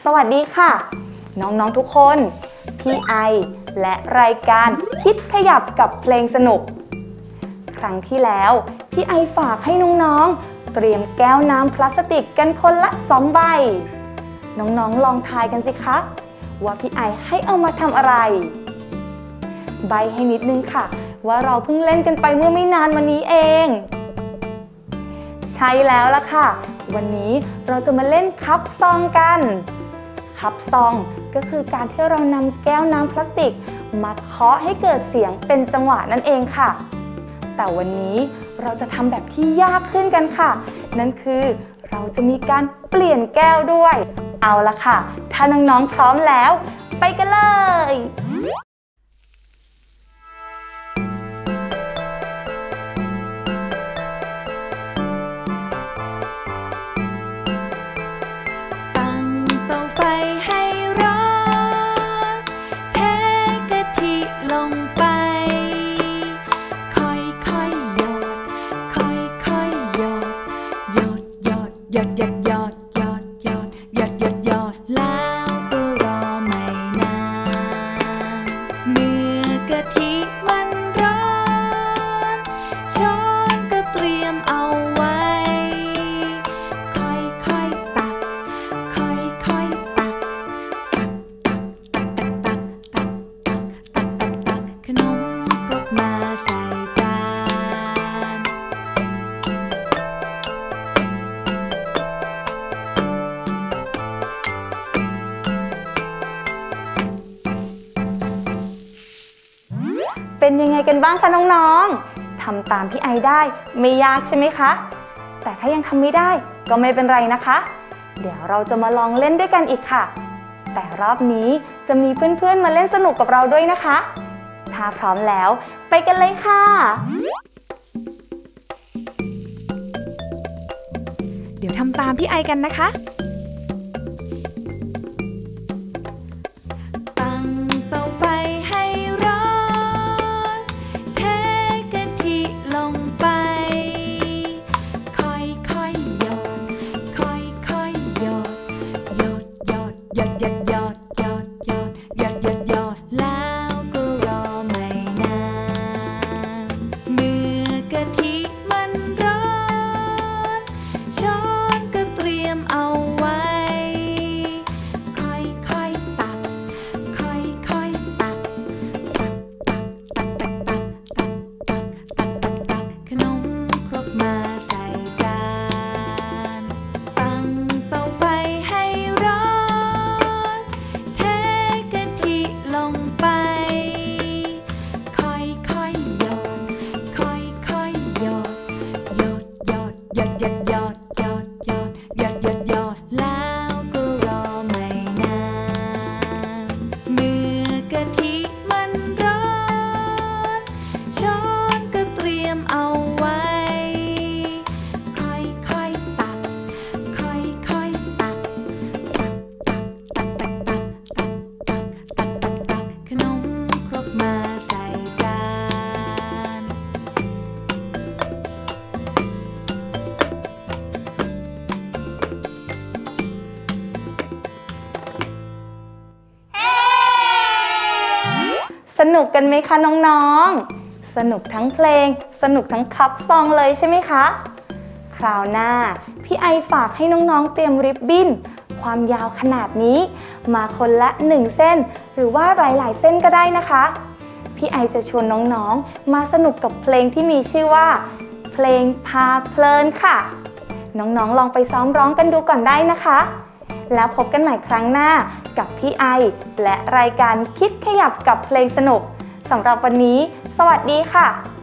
สวัสดีค่ะน้องๆทุกคนพี่ไอและรายการคิดขยับกับเพลงสนุกครั้งที่แล้วพี่ไอฝากให้น้องๆเตรียมแก้วน้ำพลาสติกกันคนละ2 ใบน้องๆลองทายกันสิคะว่าพี่ไอให้เอามาทำอะไรใบให้นิดนึงค่ะว่าเราเพิ่งเล่นกันไปเมื่อไม่นานมานี้เองใช่แล้วล่ะค่ะวันนี้เราจะมาเล่นคัพซองกันคัพซองก็คือการที่เรานำแก้วน้ำพลาสติกมาเคาะให้เกิดเสียงเป็นจังหวะนั่นเองค่ะแต่วันนี้เราจะทำแบบที่ยากขึ้นกันค่ะนั่นคือเราจะมีการเปลี่ยนแก้วด้วยเอาล่ะค่ะถ้าน้องๆพร้อมแล้วไปกันเลยเป็นยังไงกันบ้างคะน้องๆทำตามพี่ไอได้ไม่ยากใช่ไหมคะแต่ถ้ายังทำไม่ได้ก็ไม่เป็นไรนะคะเดี๋ยวเราจะมาลองเล่นด้วยกันอีกค่ะแต่รอบนี้จะมีเพื่อนๆมาเล่นสนุกกับเราด้วยนะคะถ้าพร้อมแล้วไปกันเลยค่ะเดี๋ยวทำตามพี่ไอกันนะคะสนุกกันไหมคะน้องๆสนุกทั้งเพลงสนุกทั้งคัพซองเลยใช่ไหมคะคราวหน้าพี่ไอฝากให้น้องๆเตรียมริบบิ้นความยาวขนาดนี้มาคนละ1 เส้นหรือว่าหลายๆเส้นก็ได้นะคะพี่ไอจะชวนน้องๆมาสนุกกับเพลงที่มีชื่อว่าเพลงพาเพลินค่ะน้องๆลองไปซ้อมร้องกันดูก่อนได้นะคะแล้วพบกันใหม่ครั้งหน้ากับพี่ไอและรายการคิดขยับกับเพลงสนุกสำหรับวันนี้สวัสดีค่ะ